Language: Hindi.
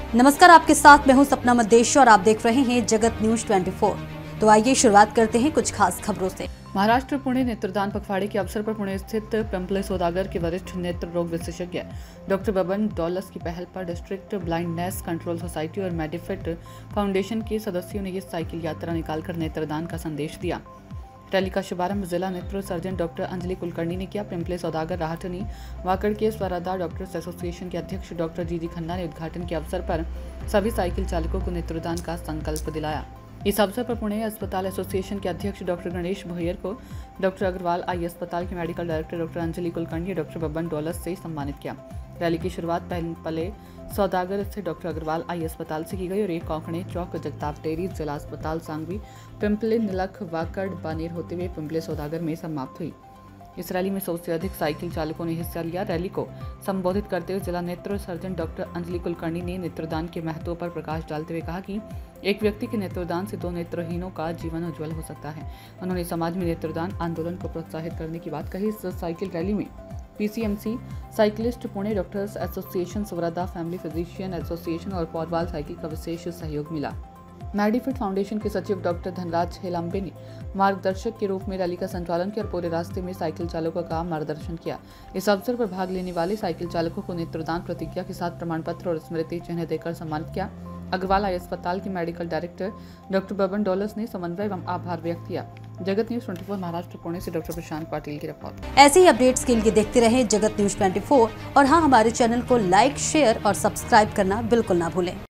नमस्कार, आपके साथ मैं हूं सपना मद्देशी और आप देख रहे हैं जगत न्यूज 24। तो आइए शुरुआत करते हैं कुछ खास खबरों से। महाराष्ट्र पुणे नेत्रदान पखवाड़े के अवसर पर पुणे स्थित पिंपले सौदागर के वरिष्ठ नेत्र रोग विशेषज्ञ डॉक्टर बबन डॉलस की पहल पर डिस्ट्रिक्ट ब्लाइंडनेस कंट्रोल सोसाइटी और मेडिफिट फाउंडेशन के सदस्यों ने ये साइकिल यात्रा निकालकर नेत्रदान का संदेश दिया। रैली का शुभारंभ जिला नेत्र सर्जन डॉक्टर अंजलि कुलकर्णी ने किया। पिंपले सौदागर राहटनी वाकड़ के स्वराधा डॉक्टर्स एसोसिएशन के अध्यक्ष डॉक्टर जीजी खन्ना ने उद्घाटन के अवसर पर सभी साइकिल चालकों को नेत्रदान का संकल्प दिलाया। इस अवसर पर पुणे अस्पताल एसोसिएशन के अध्यक्ष डॉक्टर गणेश भोयर को डॉक्टर अग्रवाल आई अस्पताल के medical director doctor Anjali Kulkarni doctor Baban Dolas से सम्मानित किया। रैली की शुरुआत पिंपले सौदागर स्थित डॉक्टर अग्रवाल आई अस्पताल से की गई और एक कोंकणे चौक जगताप डेयरी जिला अस्पताल सांगवी पिंपले निलख वाकड़ बानेर होते हुए पिंपले सौदागर में समाप्त हुई। इस रैली में 100 से अधिक साइकिल चालकों ने हिस्सा लिया। रैली को संबोधित करते हुए जिला नेत्र सर्जन डॉक्टर अंजलि कुलकर्णी ने नेत्रदान के महत्व पर प्रकाश डालते हुए कहा कि एक व्यक्ति के नेत्रदान से 2 नेत्रहीनों का जीवन उज्जवल हो सकता है। उन्होंने समाज में नेत्रदान आंदोलन को प्रोत्साहित करने की बात कही। इस साइकिल रैली में PCMC cyclist Pune doctors association Swaradha family physician association और पौरवाल साइकिल का विशेष सहयोग मिला। मेडिफिट फाउंडेशन के सचिव डॉक्टर धनराज हेलाम्बे ने मार्गदर्शक के रूप में रैली का संचालन किया और पूरे रास्ते में साइकिल चालकों का मार्गदर्शन किया। इस अवसर पर भाग लेने वाले साइकिल चालकों को नेत्रदान प्रतिज्ञा के साथ प्रमाण पत्र और स्मृति चिन्ह देकर सम्मानित किया। अग्रवाल आई अस्पताल के medical director doctor Baban Dolas ने समन्वय एवं आभार व्यक्त किया। जगत न्यूज 24 महाराष्ट्र पुणे से डॉक्टर प्रशांत पाटिल की रिपोर्ट। ऐसे ही अपडेट्स के लिए देखते रहें जगत न्यूज 24 और हाँ, हमारे चैनल को लाइक, शेयर और सब्सक्राइब करना बिल्कुल ना भूलें।